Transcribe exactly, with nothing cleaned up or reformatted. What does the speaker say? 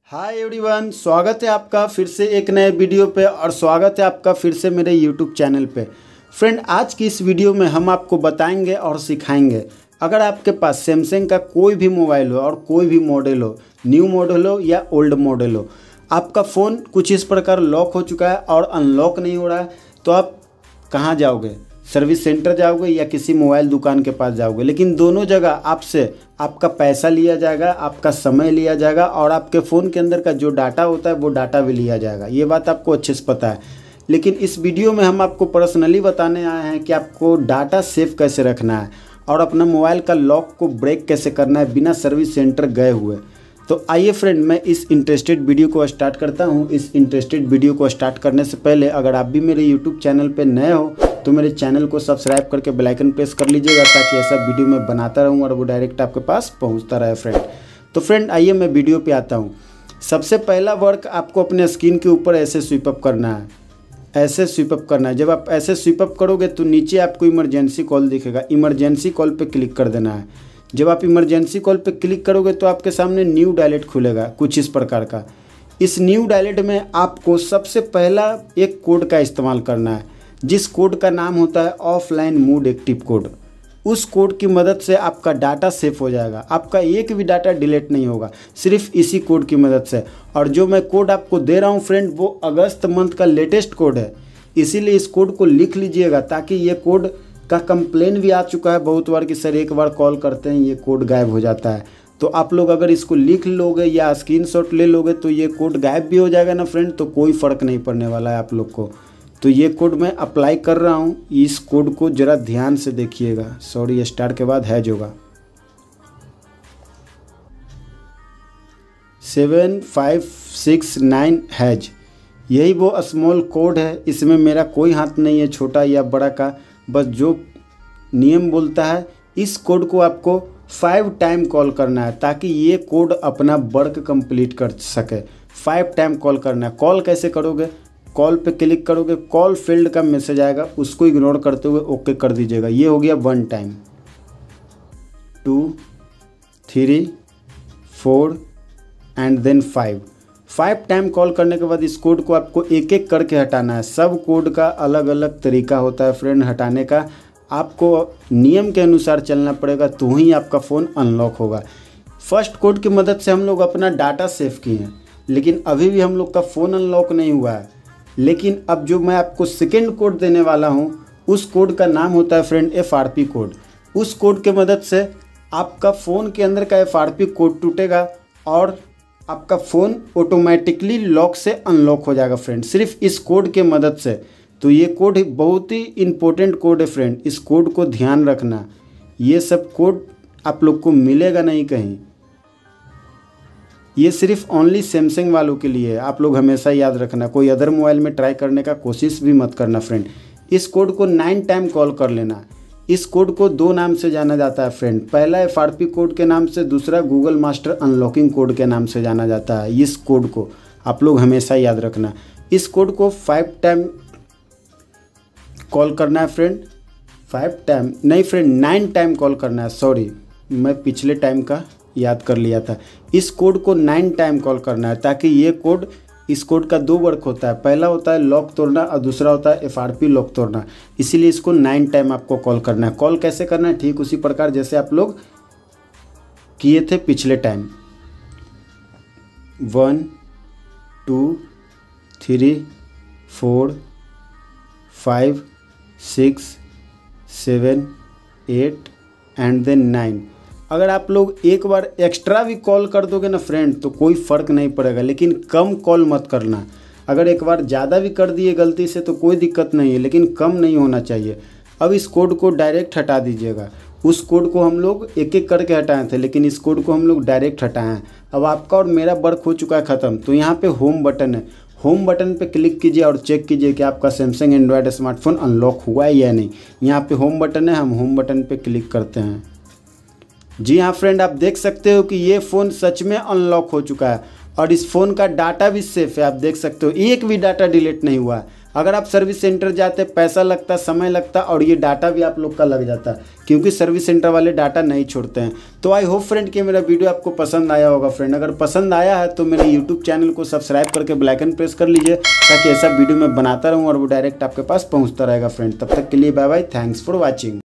Hi everyone, स्वागत है आपका फिर से एक नए वीडियो पे और स्वागत है आपका फिर से मेरे यूट्यूब चैनल पे। फ्रेंड, आज की इस वीडियो में हम आपको बताएंगे और सिखाएंगे, अगर आपके पास सैमसंग का कोई भी मोबाइल हो और कोई भी मॉडल हो, न्यू मॉडल हो या ओल्ड मॉडल हो, आपका फ़ोन कुछ इस प्रकार लॉक हो चुका है और अनलॉक नहीं हो रहा है, तो आप कहाँ जाओगे? सर्विस सेंटर जाओगे या किसी मोबाइल दुकान के पास जाओगे। लेकिन दोनों जगह आपसे आपका पैसा लिया जाएगा, आपका समय लिया जाएगा और आपके फ़ोन के अंदर का जो डाटा होता है वो डाटा भी लिया जाएगा। ये बात आपको अच्छे से पता है। लेकिन इस वीडियो में हम आपको पर्सनली बताने आए हैं कि आपको डाटा सेव कैसे रखना है और अपना मोबाइल का लॉक को ब्रेक कैसे करना है बिना सर्विस सेंटर गए हुए। तो आइए फ्रेंड, मैं इस इंटरेस्टेड वीडियो को स्टार्ट करता हूं। इस इंटरेस्टेड वीडियो को स्टार्ट करने से पहले अगर आप भी मेरे यूट्यूब चैनल पे नए हो तो मेरे चैनल को सब्सक्राइब करके बेल आइकन प्रेस कर लीजिएगा, ताकि ऐसा वीडियो मैं बनाता रहूं और वो डायरेक्ट आपके पास पहुंचता रहे फ्रेंड। तो फ्रेंड, आइए मैं वीडियो पे आता हूं। सबसे पहला वर्क आपको अपने स्क्रीन के ऊपर ऐसे स्वीप अप करना है, ऐसे स्वीप अप करना है। जब आप ऐसे स्वीप अप करोगे तो नीचे आपको इमरजेंसी कॉल दिखेगा, इमरजेंसी कॉल पर क्लिक कर देना है। जब आप इमरजेंसी कॉल पे क्लिक करोगे तो आपके सामने न्यू डायलेट खुलेगा कुछ इस प्रकार का। इस न्यू डायलेट में आपको सबसे पहला एक कोड का इस्तेमाल करना है, जिस कोड का नाम होता है ऑफलाइन मोड एक्टिव कोड। उस कोड की मदद से आपका डाटा सेव हो जाएगा, आपका एक भी डाटा डिलीट नहीं होगा, सिर्फ इसी कोड की मदद से। और जो मैं कोड आपको दे रहा हूँ फ्रेंड, वो अगस्त मंथ का लेटेस्ट कोड है, इसीलिए इस कोड को लिख लीजिएगा, ताकि ये कोड का कंप्लेन भी आ चुका है बहुत बार कि सर एक बार कॉल करते हैं ये कोड गायब हो जाता है। तो आप लोग अगर इसको लिख लोगे या स्क्रीनशॉट ले लोगे तो ये कोड गायब भी हो जाएगा ना फ्रेंड, तो कोई फ़र्क नहीं पड़ने वाला है आप लोग को। तो ये कोड मैं अप्लाई कर रहा हूँ, इस कोड को ज़रा ध्यान से देखिएगा। सॉरी, स्टार के बाद हैज होगा। Seven five six nine hash, यही वो स्मॉल कोड है। इसमें मेरा कोई हाथ नहीं है छोटा या बड़ा का, बस जो नियम बोलता है इस कोड को आपको फाइव टाइम कॉल करना है, ताकि ये कोड अपना वर्क कंप्लीट कर सके। फाइव टाइम कॉल करना है। कॉल कैसे करोगे? कॉल पे क्लिक करोगे, कॉल फील्ड का मैसेज आएगा, उसको इग्नोर करते हुए ओके कर दीजिएगा। ये हो गया one time, two, three, four and then five. Five time call करने के बाद इस कोड को आपको एक एक करके हटाना है। सब कोड का अलग अलग तरीका होता है फ्रेंड हटाने का, आपको नियम के अनुसार चलना पड़ेगा, तो ही आपका फ़ोन अनलॉक होगा। फर्स्ट कोड की मदद से हम लोग अपना डाटा सेव किए हैं, लेकिन अभी भी हम लोग का फ़ोन अनलॉक नहीं हुआ है। लेकिन अब जो मैं आपको सेकेंड कोड देने वाला हूँ, उस कोड का नाम होता है friend F R P code. उस कोड के मदद से आपका फ़ोन के अंदर का एफ आर पी कोड टूटेगा और आपका फ़ोन ऑटोमेटिकली लॉक से अनलॉक हो जाएगा फ्रेंड, सिर्फ इस कोड के मदद से। तो ये कोड बहुत ही इम्पोर्टेंट कोड है फ्रेंड, इस कोड को ध्यान रखना। ये सब कोड आप लोग को मिलेगा नहीं कहीं, ये सिर्फ ओनली सैमसंग वालों के लिए है। आप लोग हमेशा याद रखना, कोई अदर मोबाइल में ट्राई करने का कोशिश भी मत करना फ्रेंड। इस कोड को नाइन टाइम कॉल कर लेना। इस कोड को दो नाम से जाना जाता है फ्रेंड, पहला एफ आर पी कोड के नाम से, दूसरा गूगल मास्टर अनलॉकिंग कोड के नाम से जाना जाता है। इस कोड को आप लोग हमेशा याद रखना। इस कोड को फाइव टाइम कॉल करना है फ्रेंड, फाइव टाइम नहीं फ्रेंड, नाइन टाइम कॉल करना है। सॉरी, मैं पिछले टाइम का याद कर लिया था। इस कोड को नाइन टाइम कॉल करना है, ताकि ये कोड, इस कोड का दो वर्क होता है, पहला होता है लॉक तोड़ना और दूसरा होता है एफ आर पी लॉक तोड़ना। इसीलिए इसको नाइन टाइम आपको कॉल करना है। कॉल कैसे करना है? ठीक उसी प्रकार जैसे आप लोग किए थे पिछले time. One, two, three, four, five, six, seven, eight and then nine. अगर आप लोग एक बार एक्स्ट्रा भी कॉल कर दोगे ना फ्रेंड, तो कोई फ़र्क नहीं पड़ेगा, लेकिन कम कॉल मत करना। अगर एक बार ज़्यादा भी कर दिए गलती से तो कोई दिक्कत नहीं है, लेकिन कम नहीं होना चाहिए। अब इस कोड को डायरेक्ट हटा दीजिएगा। उस कोड को हम लोग एक एक करके हटाए थे, लेकिन इस कोड को हम लोग डायरेक्ट हटाए हैं। अब आपका और मेरा वर्क हो चुका है ख़त्म। तो यहाँ पे होम बटन है, होम बटन पे क्लिक कीजिए और चेक कीजिए कि आपका सैमसंग एंड्रॉयड स्मार्टफोन अनलॉक हुआ है या नहीं। यहाँ पे होम बटन है, हम होम बटन पे क्लिक करते हैं। जी हाँ फ्रेंड, आप देख सकते हो कि ये फ़ोन सच में अनलॉक हो चुका है और इस फ़ोन का डाटा भी सेफ है। आप देख सकते हो एक भी डाटा डिलीट नहीं हुआ है। अगर आप सर्विस सेंटर जाते पैसा लगता, समय लगता और ये डाटा भी आप लोग का लग जाता, क्योंकि सर्विस सेंटर वाले डाटा नहीं छोड़ते हैं। तो आई होप फ्रेंड कि मेरा वीडियो आपको पसंद आया होगा। फ्रेंड अगर पसंद आया है तो मेरे यूट्यूब चैनल को सब्सक्राइब करके बेल आइकन प्रेस कर लीजिए, ताकि ऐसा वीडियो मैं बनाता रहूँ और वो डायरेक्ट आपके पास पहुँचता रहेगा। फ्रेंड तब तक के लिए bye bye, thanks for watching.